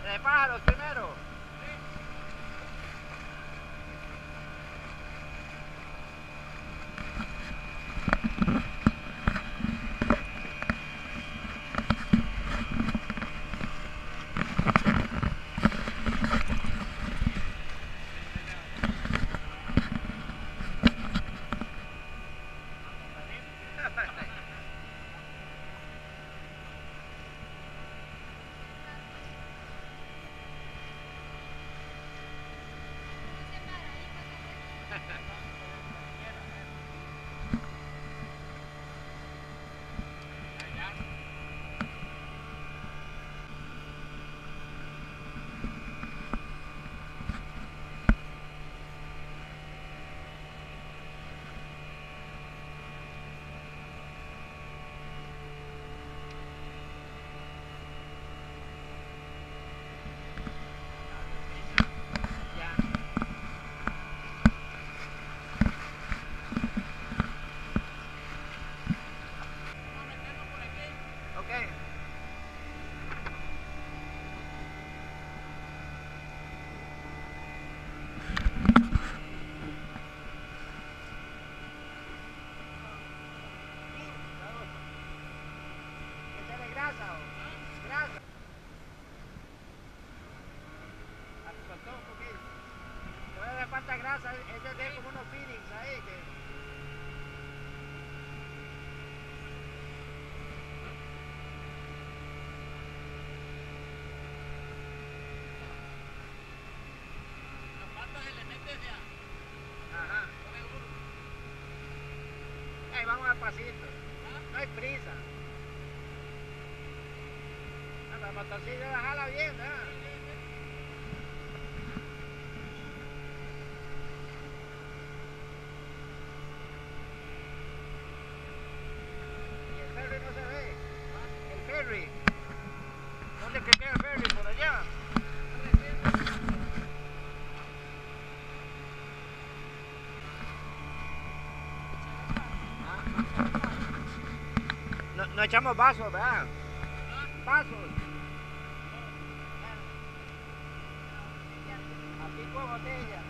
de pájaros primero. Falta grasa, ellos tienen como unos feelings ahí que... Las patas se le meten ya. Ajá. Ahí vamos al pasito. No hay prisa. La motorcilla la jala bien, ¿verdad? ¿Dónde que queda el ferry? Por allá. No echamos vasos, ¿verdad? Vasos. Aquí con botella.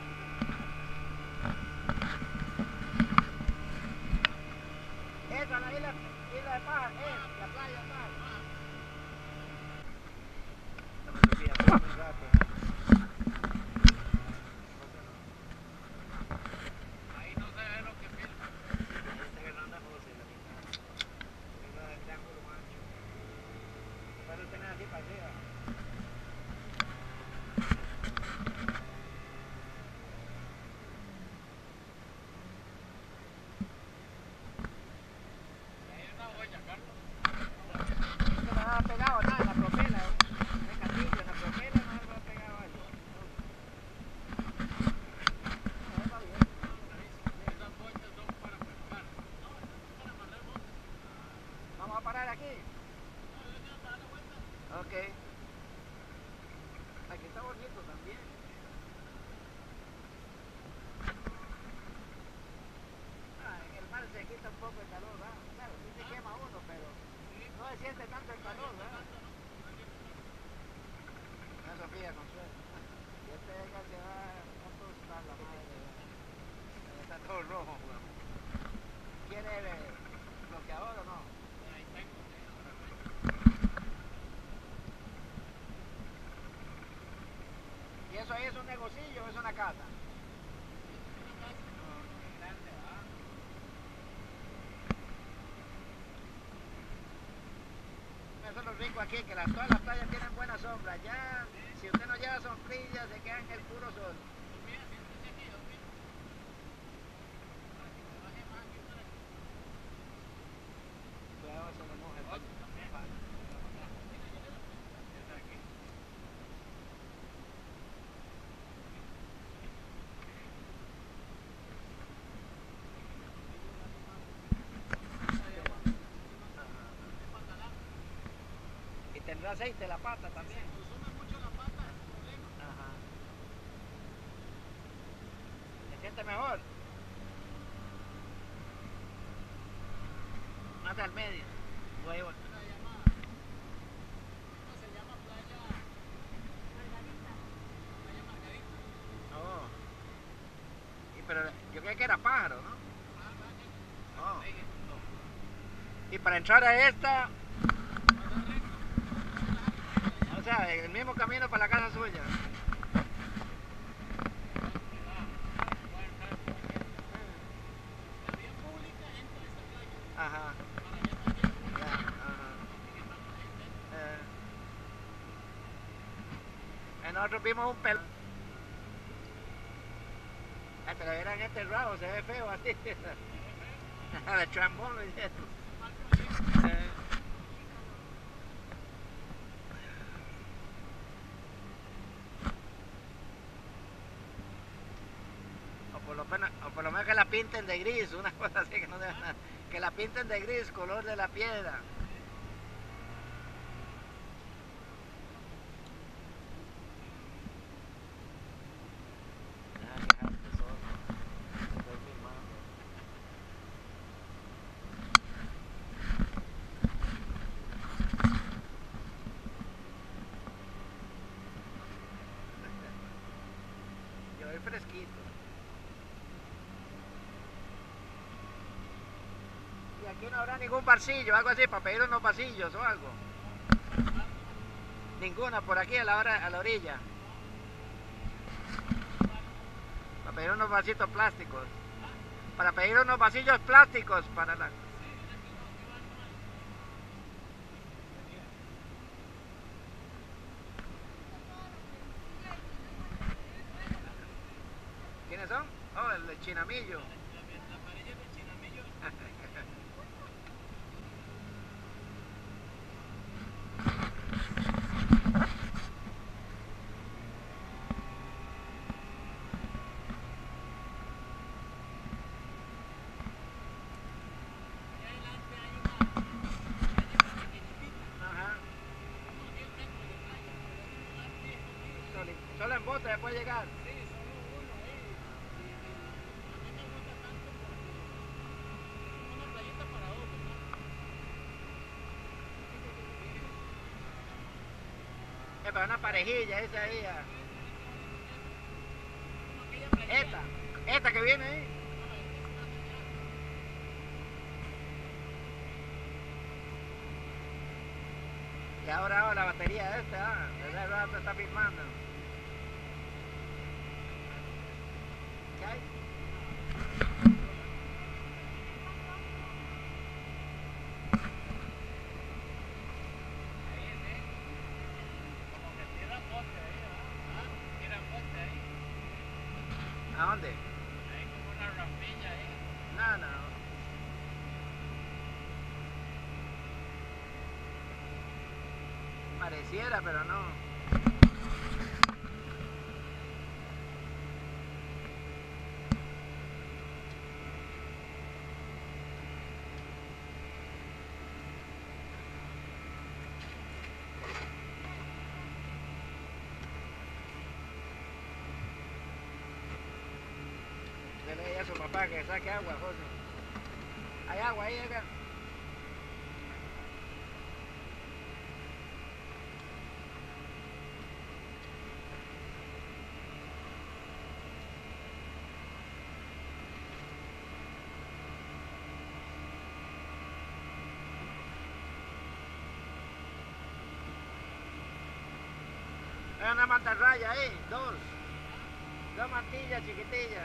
Esa, la isla de Paz, la playa de Paz. Ahí no se ve lo que filma. Puedo tener así para arriba. Ahí hay una olla, Carlos. No me ha pegado nada en la propela, ¿eh? Catillo, en la propela no me ha pegado algo. No, va bien. Esas bochas son para pescar. No, estas son para amarrar botes. Vamos a parar aquí. No, yo quiero dar la vuelta. Ok. Aquí está bonito también. En el mar se quita un poco el calor, ¿verdad? Claro, sí se quema uno, pero no se siente tanto el calor, ¿verdad? No, Sofía, Consuelo. Y este venga se va a tostar la madre. Está todo rojo, weón. ¿Quiere bloqueador o no? Ahí tengo, sí, ahora voy. ¿Y eso ahí es un negocillo o es una casa? Una casa. Qué grande, ¿verdad? Eso es lo rico aquí, que todas las playas tienen buena sombra. Ya, si usted no lleva sombrilla, se queda en el puro sol. Sofía, siéntese aquí, Sofía. Para que se baje más aquí para aquí. Cuidado, se le moja el Otro baño. también. Mira, yo le doy. Esa aquí. Y tendrá aceite la pata también. Se consume mucho la pata, es un problema. Ajá. ¿Se siente mejor? Más al medio. Huevo. Esta se llama playa aquel que era pájaro, ¿no? Oh. Y para entrar a esta, o sea, el mismo camino para la casa suya. Ajá. Ya, ajá. Nosotros vimos un pelo. Pero eran enterrados, se ve feo así. De trambón lo hicieron. O por lo menos que la pinten de gris, una cosa así que no deben nada. Que la pinten de gris, color de la piedra. Y hoy fresquito. Y aquí no habrá ningún pasillo, algo así, para pedir unos pasillos o algo. Ninguna por aquí a la orilla. Para pedir unos vasitos plásticos. Para pedir unos vasillos plásticos para la... ¿Quiénes son? Oh, el de Chinamillo. La amarilla de Chinamillo. Solo en bote se puede llegar. Sí, solo uno ahí. A mí me gusta tanto porque es una playita para dos, ¿verdad? Para una parejilla esa ahí. Como aquella playita. Esta que viene ahí. No, es una señal. Y ahora la batería esta, ¿verdad? El rato está filmando. ¿Qué hay? ¿A dónde? Hay como una rampilla ahí. No. Pareciera, pero no. Dile a su papá que saque agua, José. Hay agua ahí, acá. Hay una mantarraya ahí, dos mantillas chiquitillas.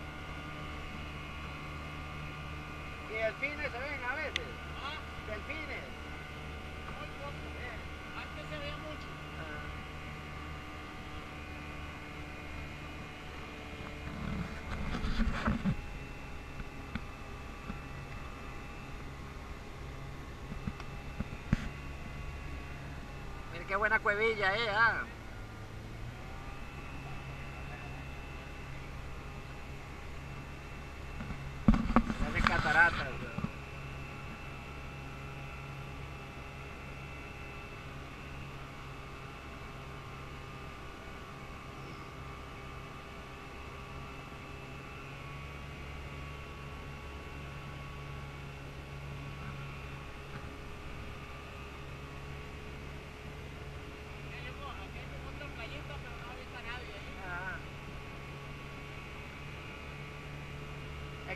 Y delfines se ven a veces. Delfines. Muy poco. Antes se veía mucho. Mira qué buena cuevilla, Hacen cataratas,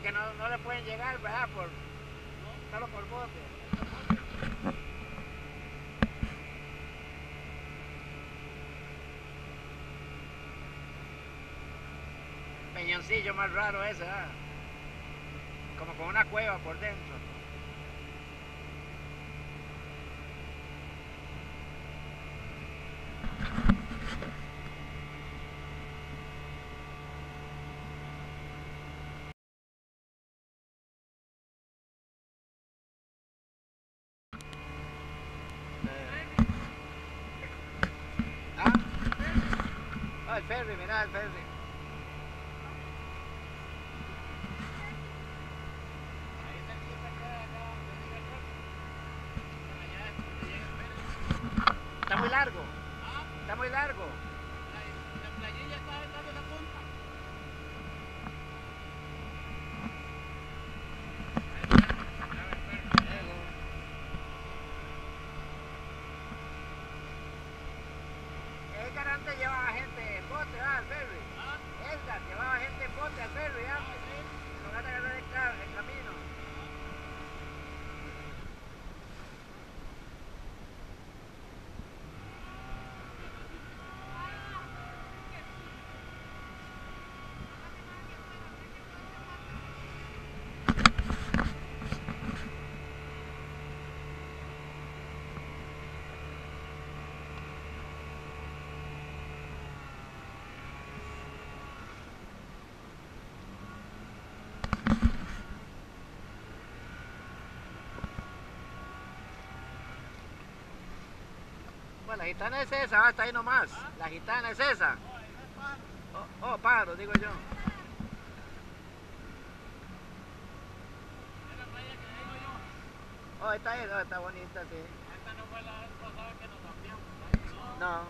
que no le pueden llegar, ¿verdad? Solo por bote. Peñoncillo más raro ese, ¿ah? Como con una cueva por dentro. ¿Ah? Oh, el ferry, mirá el ferry. Ahí cerquita queda acá donde llega el ferry. Allá es donde llega el ferry. Está muy largo. Ah, Está muy largo. la playilla está detrás de la punta. Edgar antes llevaba gente en bote, ¿verdad? Al ferry. Ah, Edgar llevaba gente en bote al ferry antes. sí. En lugar de agarrar el camino. Bueno, la gitana es esa, hasta ahí nomás. La gitana es esa. Oh, ahí no es pájaro. Oh, pájaro, digo yo. Es la playa que digo yo. Oh, está ahí, oh, está bonita, sí. Esta no fue la vez pasada que nos cambiamos. No.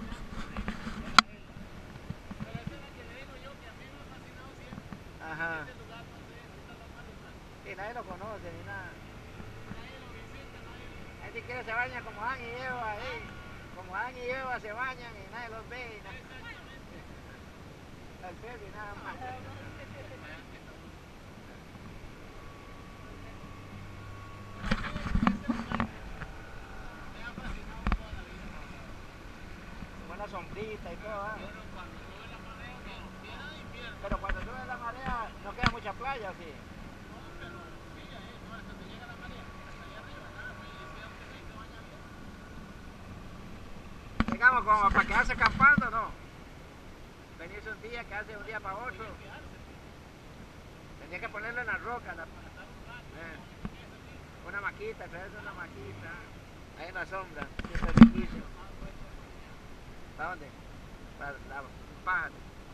Pero esa es la que le digo yo que a mí me ha fascinado siempre. Ajá. Este lugar no sé, está lo más lugar. Sí, nadie lo conoce ni nada. Nadie lo visita, nadie lo... Hay que se baña como Adán y Eva ahí. Como Adán y Eva se bañan y nadie los ve. Y nada. Exactamente. El ferry nada más. Me ha fascinado toda la vida. Buena sombrita y todo. ¿Ah? Pero cuando sube la marea, no, pierna y pierna. Pero cuando sube la marea no queda mucha playa, sí. No, pero sigue ahí, no, hasta que llega la marea. Hasta allá arriba, nada, pues y si aunque ahí se baña bien. Digamos como para quedarse acampando, ¿no? Venirse un día, quedarse un día para otro. Hay que quedarse, Tenía que ponerlo en la roca. para estar un rato, Una maquita, traerse una maquita. Ahí en la sombra, siempre riquísimo. ¿Para dónde? Para un pájaro.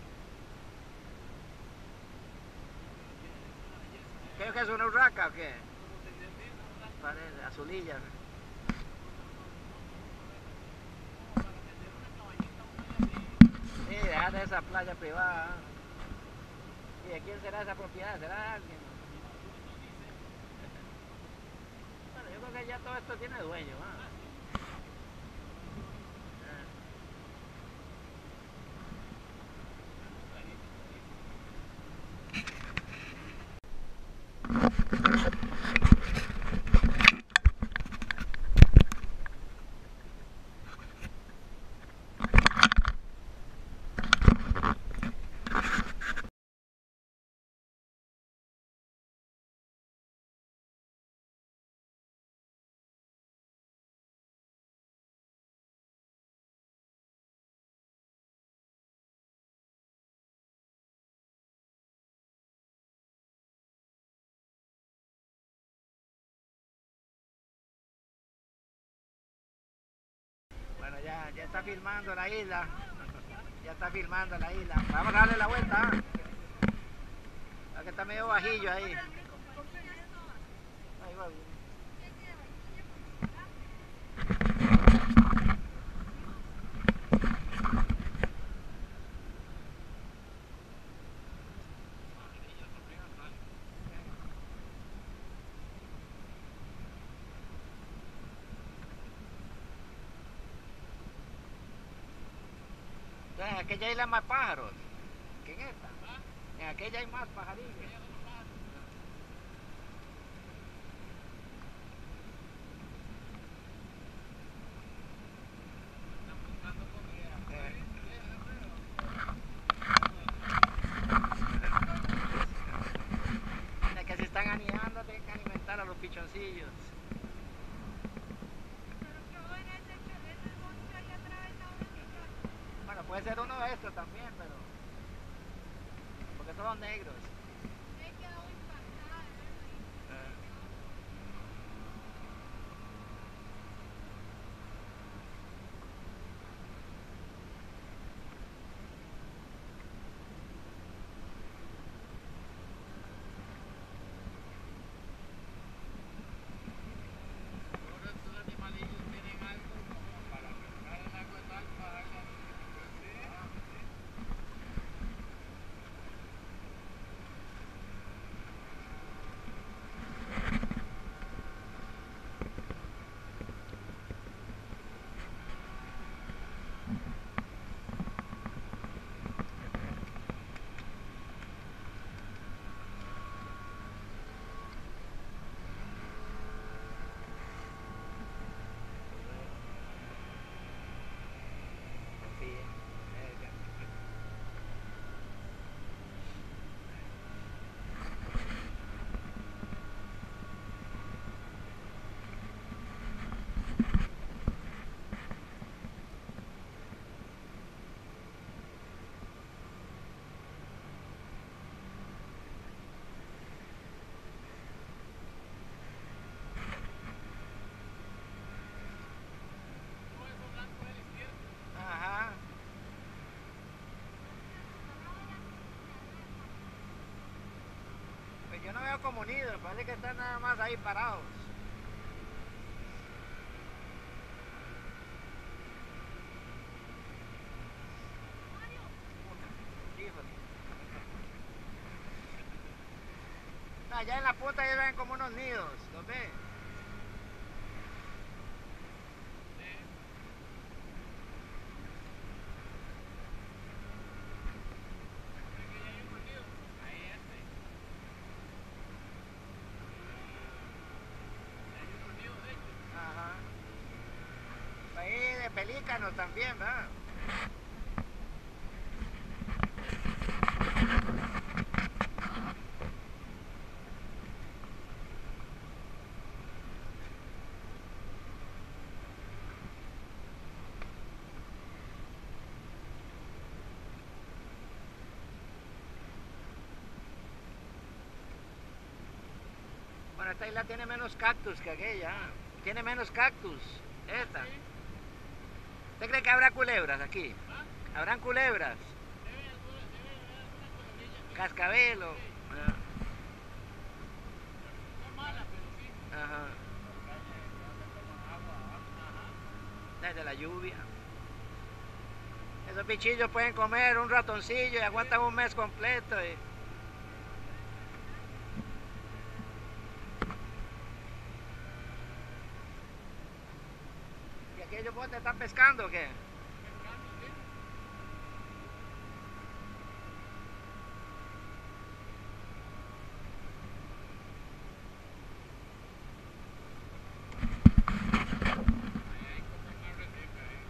¿Qué es una urraca o qué? Parece, azulilla. Sí, dejar de esa playa privada. ¿Y de quién será esa propiedad? ¿Será de alguien? Bueno, yo creo que ya todo esto tiene dueño. ¿Ah? Bueno, ya está filmando la isla. Ya está filmando la isla. Vamos a darle la vuelta. ¿Ah? Que está medio bajillo ahí. Ahí va bien. Entonces, en aquella isla hay más pájaros que en esta. En aquella hay más pajarillos. a esto también, pero... porque son negros. Me quedó impactada de verlo ahí. Ahora estos animalillos tienen algo como para pescar el agua de sal para darle a los chiquitos. Todo eso blanco de la izquierda. Ajá. Pues yo no veo como unidos, parece que están nada más ahí parados. Híjole. No, allá en la punta ya ven como unos nidos, ¿los ves? ¿Cree que ya hay un bandido? Ahí este. Ya hay un bandido, de hecho. Ajá. Ahí de pelícanos también, ¿verdad? Bueno, esta isla tiene menos cactus que aquella. Tiene menos cactus. Esta. Sí. ¿Usted cree que habrá culebras aquí? ¿Ah? ¿Habrán culebras? Debe haber alguna culebrilla que... Cascabelo. Sí. Ah, No mala, pero sí. ajá. Desde la lluvia. Esos bichillos pueden comer un ratoncillo y aguantan un mes completo. ¿Y aquellos botes están pescando o qué? Pescando, sí. Ahí hay como una reseca ahí.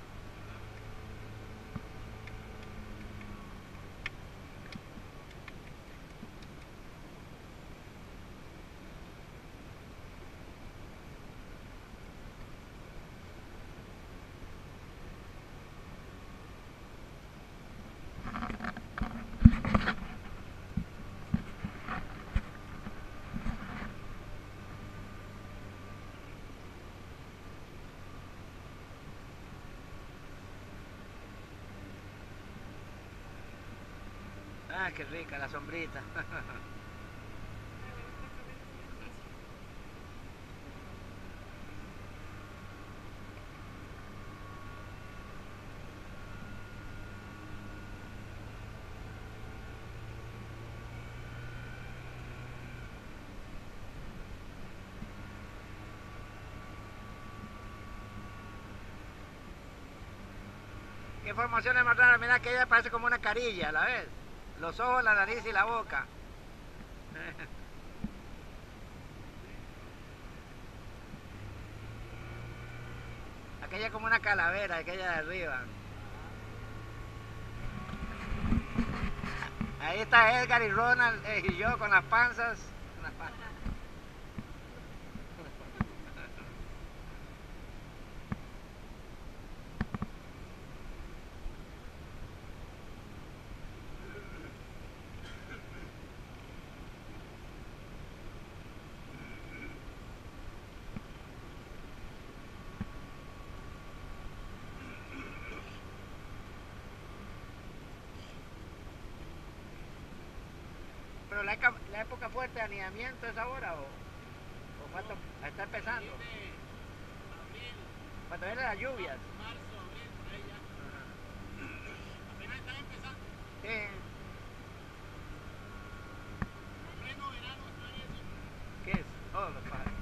Ah, qué rica la sombrita. ¿Qué formación es más rara? Mira que ella parece como una carilla, ¿la ves? Los ojos, la nariz y la boca. Aquella es como una calavera, aquella de arriba. Ahí está Edgar y Ronald y yo con las panzas. Pero la época fuerte de anidamiento es ahora o cuánto está empezando. Viene abril, Cuando vienen las lluvias. marzo, abril, por ahí ya. Apenas están empezando. Sí. Pleno verano están eso. ¿Qué es? Oh, los pájaros.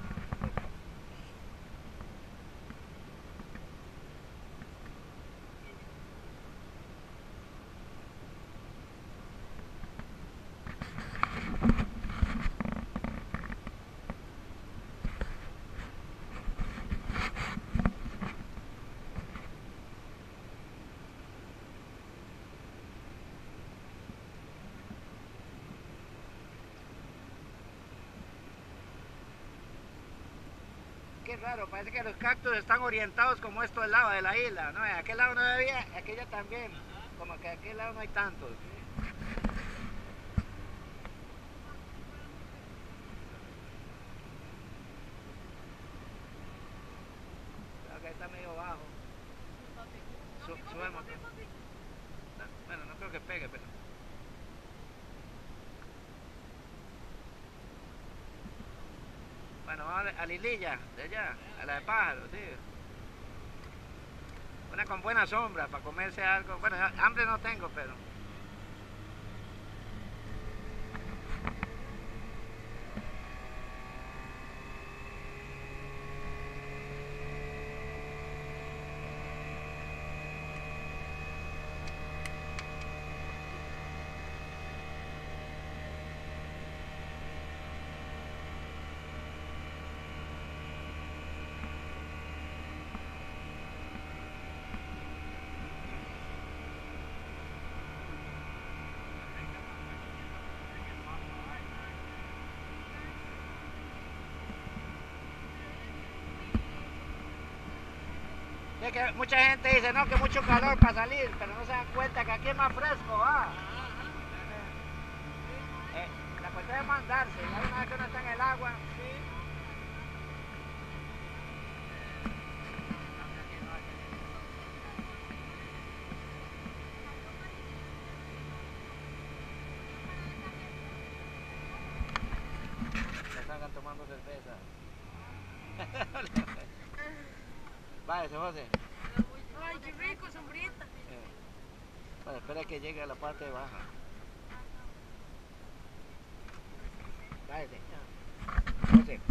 Qué raro, parece que los cactus están orientados como esto del lado de la isla, ¿no? Aquel lado no había, aquella también, como que aquel lado no hay tantos. Creo que está medio bajo. Subemos. Bueno, no creo que pegue, pero... Bueno, vamos a la islilla de allá, a la de pájaros, sí. Una con buena sombra para comerse algo. Bueno, hambre no tengo, pero... Es que mucha gente dice, no, que mucho calor para salir, pero no se dan cuenta que aquí es más fresco, va. La cuestión es mandarse, ya una vez que uno está en el agua. Ya salgan tomando cerveza. Váyase, José. Ay, qué rico, sombrita. Bueno, espera que llegue a la parte baja. Váyase. José.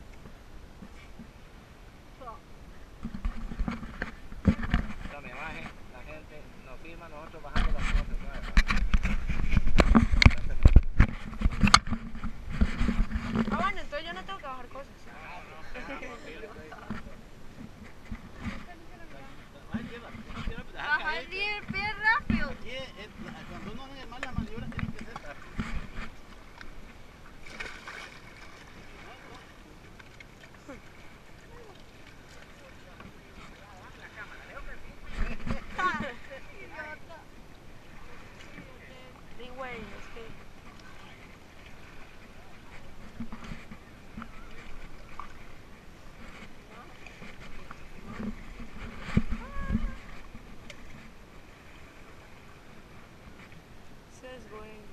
No me baje, la gente nos firma, nosotros bajando las cosas. Ah, bueno, entonces yo no tengo que bajar cosas. Bajar el pie rápido. Cuando uno es mal, las maniobras tienen que ser rápidas. Sí, güey, es que... Says going.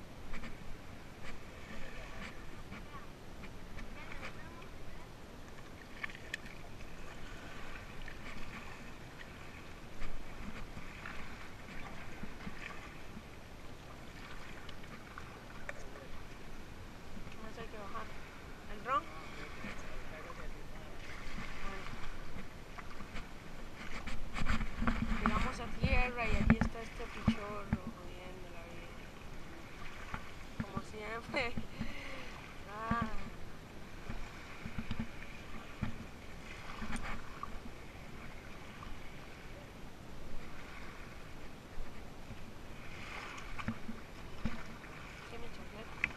¿Qué más hay que bajar? ¿El ron? Llegamos a tierra y allí está este pichorro jodiendo la vida. Como siempre. Ah. ¿Qué mi chocolate?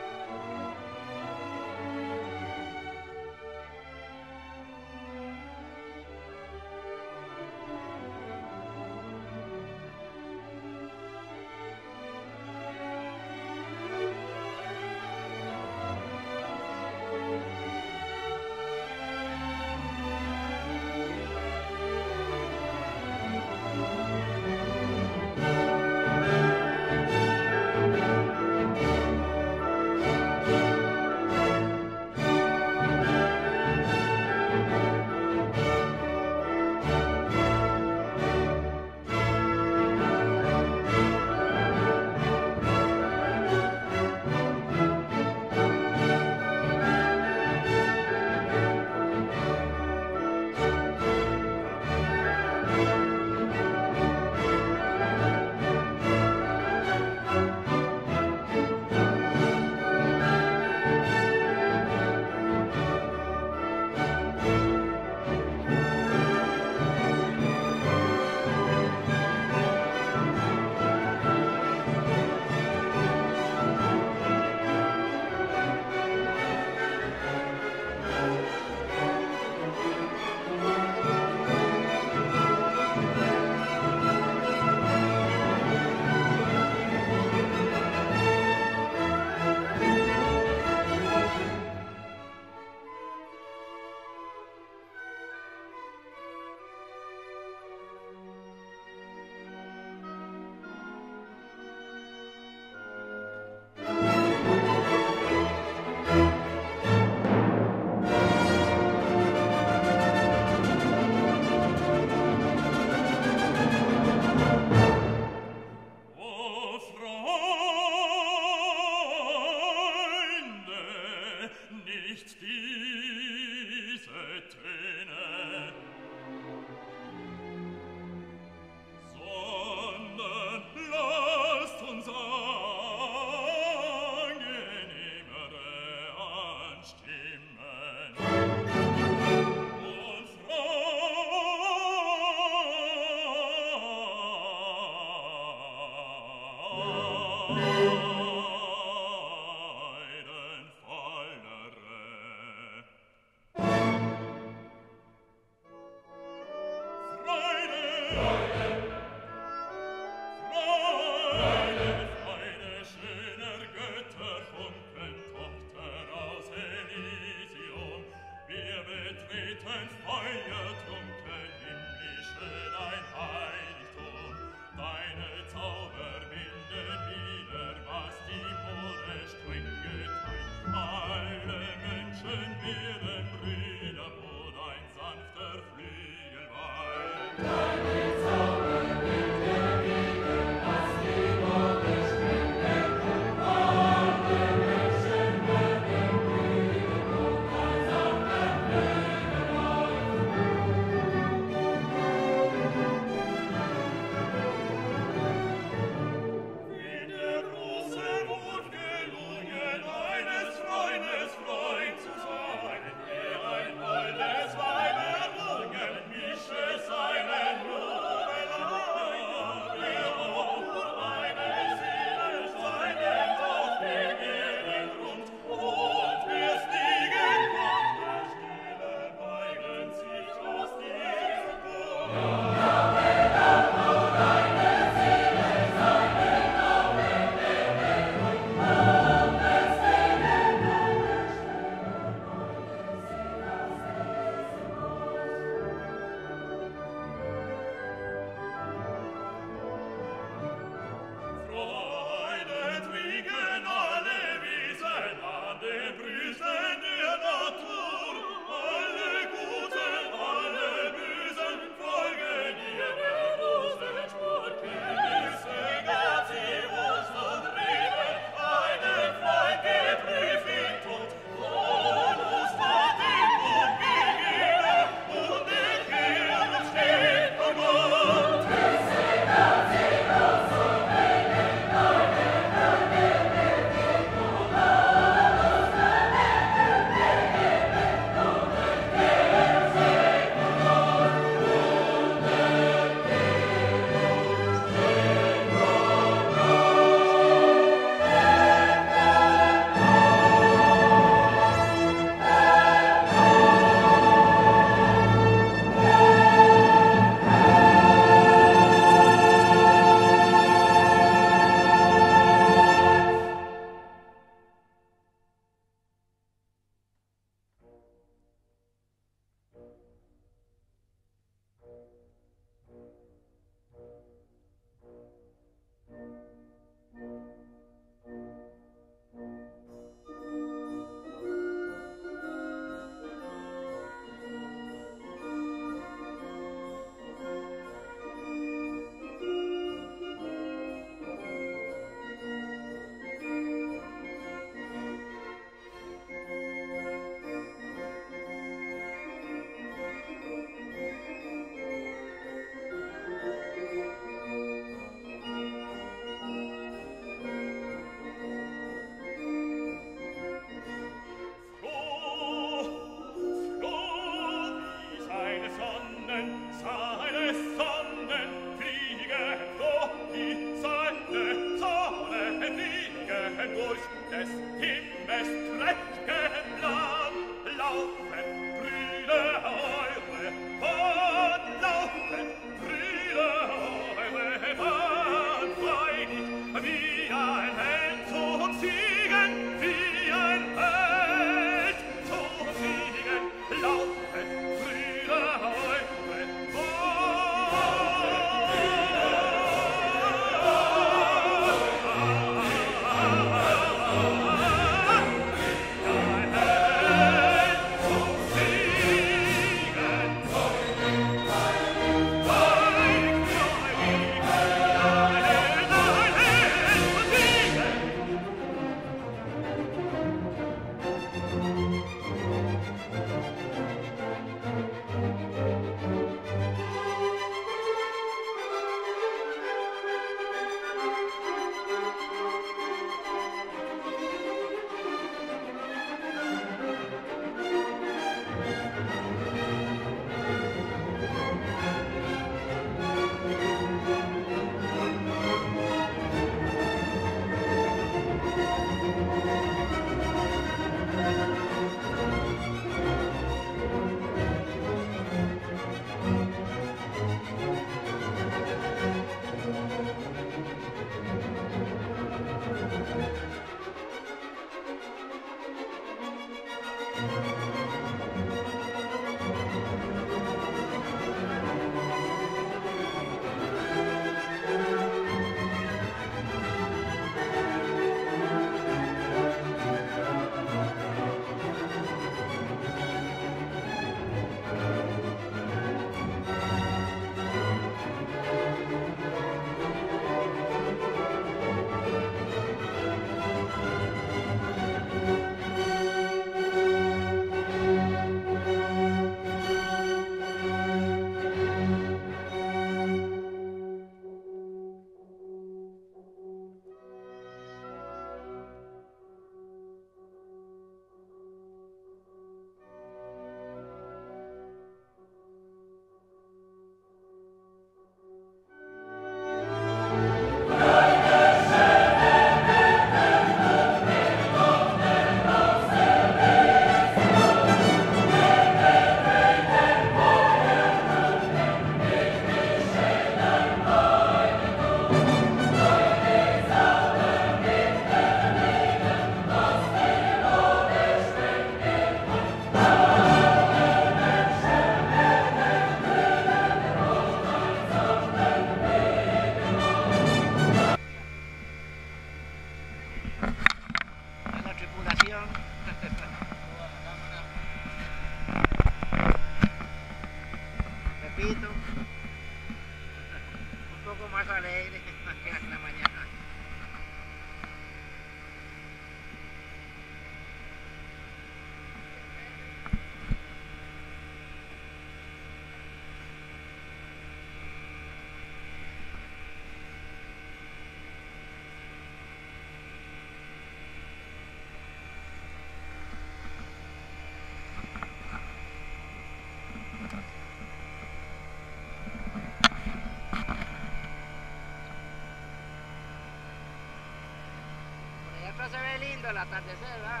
el atardecer, ¿verdad?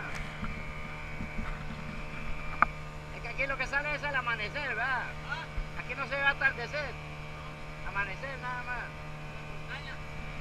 Es que aquí lo que sale es el amanecer, ¿verdad? Aquí no se ve atardecer, amanecer nada más. Montaña.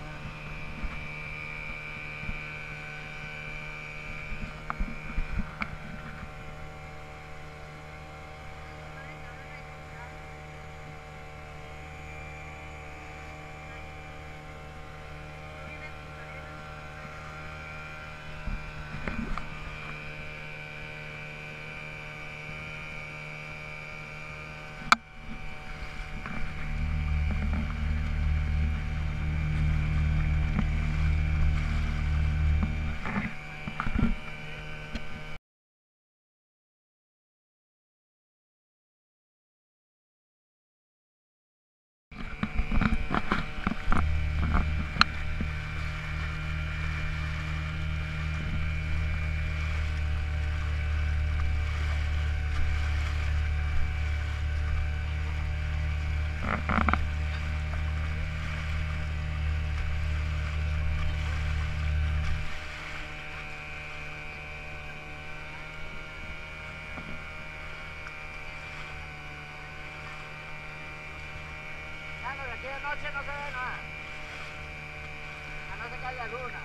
Claro, de aquí de noche no se ve nada. A no ser que haya luna.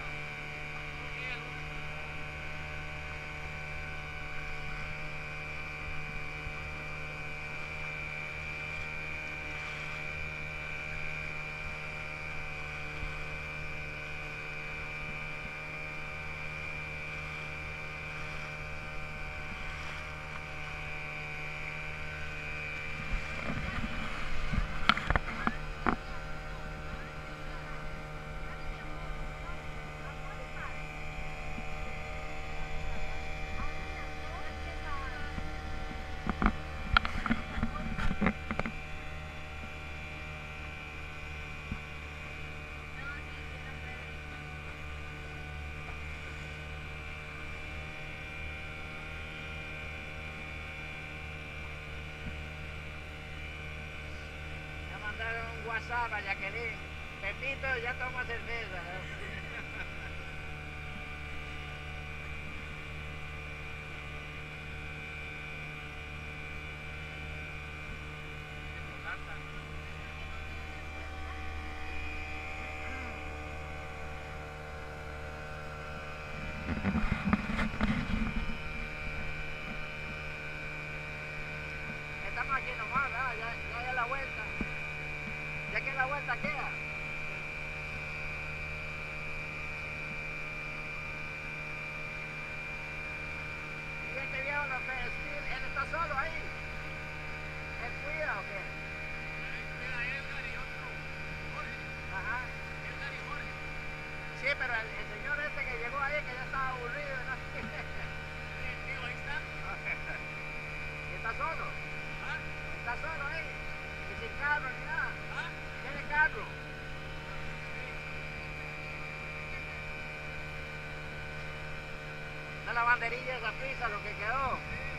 Me mandaron un WhatsApp a Jacqueline. Pepito, ya toma cerveza. Estamos aquí nomás, ¿verdad? Ya es la vuelta. Ya que la vuelta queda. Y este viejo no puede decir, él está solo ahí. ¿Él cuida o qué? Queda Edgar y otro. Jorge. Ajá. Edgar y Jorge. Sí, pero el señor este que llegó ahí, que ya estaba aburrido, ¿no? Tío, ahí está. Y está solo. ¿Ah? Está solo ahí. Y sin carro ni nada. ¿Ah? Tiene carro. Una lavanderilla de esa prisa, lo que quedó.